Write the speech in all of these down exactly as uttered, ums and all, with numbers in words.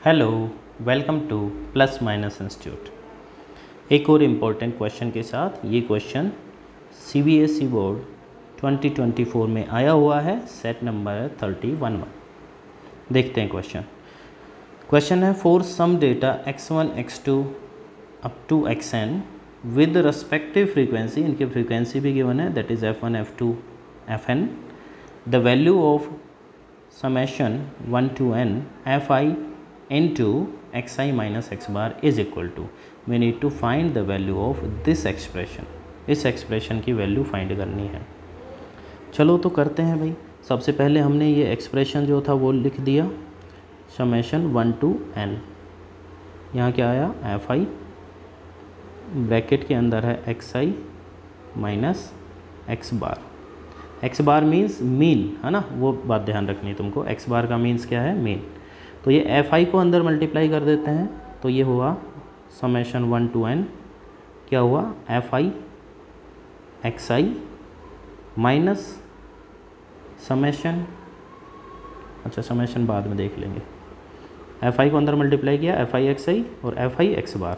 Hello, welcome to plus minus institute. एक और important question के साथ। ये question CBSE board twenty twenty four में आया हुआ है। सेट नंबर है थर्टी वन वन। देखते हैं क्वेश्चन। क्वेश्चन है for some data x one x two up to x n with respective frequency, इनकी फ्रीक्वेंसी भी गिवन है, that is f one f two f n. The value of summation one to n f I into xi minus x bar is equal to, we need to find the value of this expression। इस expression की value find करनी है। चलो तो करते हैं भाई। सबसे पहले हमने ये एक्सप्रेशन जो था वो लिख दिया, समेशन वन टू एन। यहाँ क्या आया, एफ आई ब्रैकेट के अंदर है x i minus x bar. X bar means mean है ना, वो बात ध्यान रखनी है तुमको। एक्स बार का मीन्स क्या है, मीन। तो ये एफ आई को अंदर मल्टीप्लाई कर देते हैं, तो ये हुआ समेशन वन टू एन, क्या हुआ, f i x i minus summation, अच्छा समेशन बाद में देख लेंगे। एफ आई को अंदर मल्टीप्लाई किया, एफ आई एक्स आई और एफ आई एक्स बार,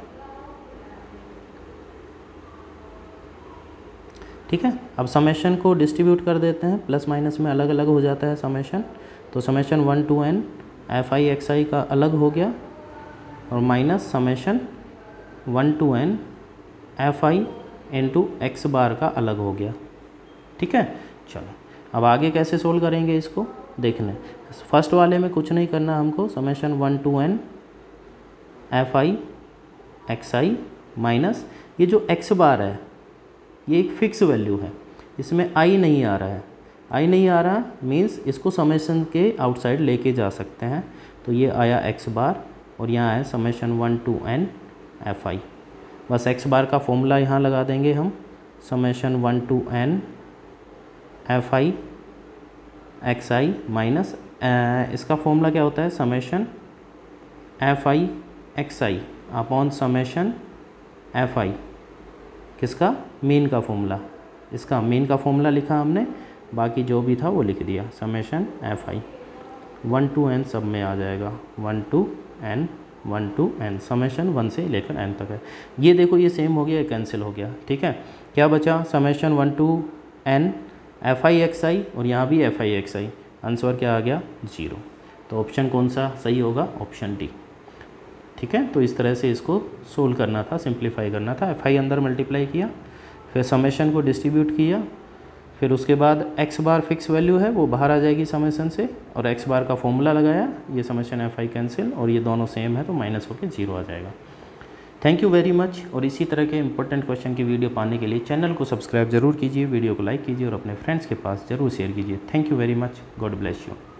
ठीक है। अब समेशन को डिस्ट्रीब्यूट कर देते हैं, प्लस माइनस में अलग अलग हो जाता है समेशन। तो summation one to n f i x i का अलग हो गया और minus summation one to n f i into x bar का अलग हो गया, ठीक है। चलो अब आगे कैसे सोल्व करेंगे इसको देखने। फर्स्ट वाले में कुछ नहीं करना हमको, summation one to n f i x i minus ये जो एक्स बार है ये एक फिक्स वैल्यू है, इसमें आई नहीं आ रहा है। आई नहीं आ रहा मीन्स इसको समेशन के आउटसाइड लेके जा सकते हैं। तो ये आया एक्स बार और यहाँ है summation one to n f i. बस एक्स बार का फॉर्मूला यहाँ लगा देंगे हम, summation one to n f i x i minus इसका फॉर्मूला क्या होता है, summation f i x i upon summation f i, किसका, मीन का फॉर्मूला। इसका मीन का फॉर्मूला लिखा हमने, बाकी जो भी था वो लिख दिया। Summation f i one to n सब में आ जाएगा, one to n one to n, summation one से लेकर एन तक है। ये देखो ये सेम हो गया, कैंसिल हो गया, ठीक है। क्या बचा, summation one to n f i x i और यहाँ भी f i x i. Answer क्या आ गया, जीरो। तो ऑप्शन कौन सा सही होगा, ऑप्शन डी, ठीक है। तो इस तरह से इसको सोल्व करना था, सिंप्लीफाई करना था। एफ आई अंदर मल्टीप्लाई किया, फिर समेशन को डिस्ट्रीब्यूट किया, फिर उसके बाद एक्स बार फिक्स वैल्यू है वो बाहर आ जाएगी समेशन से, और एक्स बार का फॉर्मूला लगाया, ये समेशन एफ आई कैंसिल और ये दोनों सेम है तो माइनस होकर जीरो आ जाएगा। Thank you very much. और इसी तरह के इंपॉर्टेंट क्वेश्चन की वीडियो पाने के लिए चैनल को सब्सक्राइब जरूर कीजिए, वीडियो को लाइक कीजिए और अपने फ्रेंड्स के पास जरूर शेयर कीजिए। Thank you very much, God bless you.